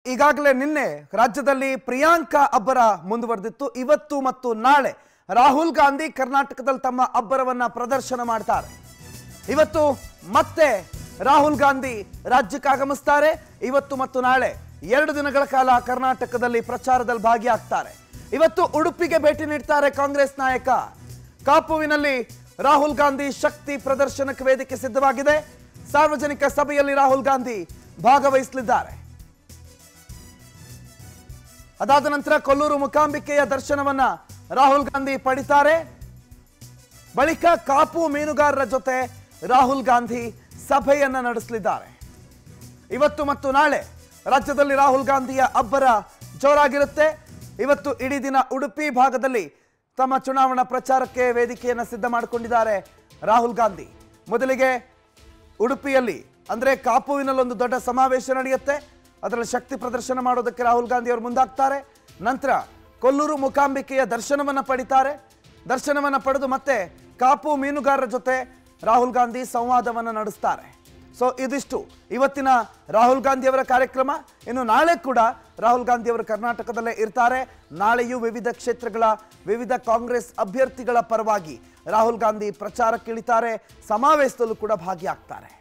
ಈಗಾಗಲೇ ನಿನ್ನೆ ರಾಜ್ಯದಲ್ಲಿ ಪ್ರಿಯಾಂಕಾ ಅಬ್ಬರ ಮುಂದುವರೆದಿತ್ತು. ಇವತ್ತು ಮತ್ತು ನಾಳೆ ರಾಹುಲ್ ಗಾಂಧಿ ಕರ್ನಾಟಕದಲ್ಲಿ ತಮ್ಮ ಅಬ್ಬರವನ್ನ ಪ್ರದರ್ಶನ ಮಾಡ್ತಾರೆ. ಇವತ್ತು ಮತ್ತೆ ರಾಹುಲ್ ಗಾಂಧಿ ರಾಜ್ಯಕ್ಕೆ ಆಗಮಿಸ್ತಾರೆ. ಇವತ್ತು ಮತ್ತು ನಾಳೆ 2 ದಿನಗಳ ಕಾಲ ಕರ್ನಾಟಕದಲ್ಲಿ ಪ್ರಚಾರದಲ್ಲಿ ಭಾಗಿಯಾಗ್ತಾರೆ. ಇವತ್ತು ಉಡುಪಿಗೆ ಭೇಟಿ ನೀಡ್ತಾರೆ ಕಾಂಗ್ರೆಸ್ ನಾಯಕ. ಕಾಪುವಿನಲ್ಲಿ ರಾಹುಲ್ ಗಾಂಧಿ ಶಕ್ತಿ ಪ್ರದರ್ಶನಕ್ಕೆ ವೇದಿಕೆ ಸಿದ್ಧವಾಗಿದೆ. ಸಾರ್ವಜನಿಕ ಸಭೆಯಲ್ಲಿ ರಾಹುಲ್ ಗಾಂಧಿ ಭಾಗವಹಿಸಲಿದ್ದಾರೆ. ಅದಾದ ನಂತರ ಕೊಲ್ಲೂರು ಮೂಕಾಂಬಿಕೆಯ ದರ್ಶನವನ್ನ ರಾಹುಲ್ ಗಾಂಧಿ ಪಡಿತಾರೆ. ಬಳಿಕ ಕಾಪು ಮೀನುಗಾರರ ಜೊತೆ ರಾಹುಲ್ ಗಾಂಧಿ ಸಭೆಯನ್ನ ನಡೆಸಲಿದ್ದಾರೆ. ಇವತ್ತು ಮತ್ತು ನಾಳೆ ರಾಜ್ಯದಲ್ಲಿ ರಾಹುಲ್ ಗಾಂಧಿಯ ಅಬ್ಬರ ಜೋರಾಗಿರುತ್ತೆ. ಇವತ್ತು ಇಡೀ ದಿನ ಉಡುಪಿ ಭಾಗದಲ್ಲಿ ತಮ್ಮ ಚುನಾವಣಾ ಪ್ರಚಾರಕ್ಕೆ ವೇದಿಕೆಯನ್ನು ಸಿದ್ಧ ಮಾಡಿಕೊಂಡಿದ್ದಾರೆ ರಾಹುಲ್ ಗಾಂಧಿ. ಮೊದಲಿಗೆ ಉಡುಪಿಯಲ್ಲಿ ಅಂದ್ರೆ ಕಾಪುವಿನಲ್ಲಿ ಒಂದು ದೊಡ್ಡ ಸಮಾವೇಶ ನಡೆಯುತ್ತೆ. ಅದರಲ್ಲಿ ಶಕ್ತಿ ಪ್ರದರ್ಶನ ಮಾಡೋದಕ್ಕೆ ರಾಹುಲ್ ಗಾಂಧಿ ಅವರು ಮುಂದಾಗ್ತಾರೆ. ನಂತರ ಕೊಲ್ಲೂರು ಮೂಕಾಂಬಿಕೆಯ ದರ್ಶನವನ್ನ ಪಡಿತಾರೆ. ದರ್ಶನವನ್ನ ಪಡೆದು ಮತ್ತೆ ಕಾಪು ಮೀನುಗಾರರ ಜೊತೆ ರಾಹುಲ್ ಗಾಂಧಿ ಸಂವಾದವನ್ನ ನಡೆಸ್ತಾರೆ. ಸೊ ಇದಿಷ್ಟು ಇವತ್ತಿನ ರಾಹುಲ್ ಗಾಂಧಿ ಅವರ ಕಾರ್ಯಕ್ರಮ. ಇನ್ನು ನಾಳೆ ಕೂಡ ರಾಹುಲ್ ಗಾಂಧಿ ಅವರು ಕರ್ನಾಟಕದಲ್ಲೇ ಇರ್ತಾರೆ. ನಾಳೆಯೂ ವಿವಿಧ ಕ್ಷೇತ್ರಗಳ ವಿವಿಧ ಕಾಂಗ್ರೆಸ್ ಅಭ್ಯರ್ಥಿಗಳ ಪರವಾಗಿ ರಾಹುಲ್ ಗಾಂಧಿ ಪ್ರಚಾರಕ್ಕಿಳಿತಾರೆ. ಸಮಾವೇಶದಲ್ಲೂ ಕೂಡ ಭಾಗಿಯಾಗ್ತಾರೆ.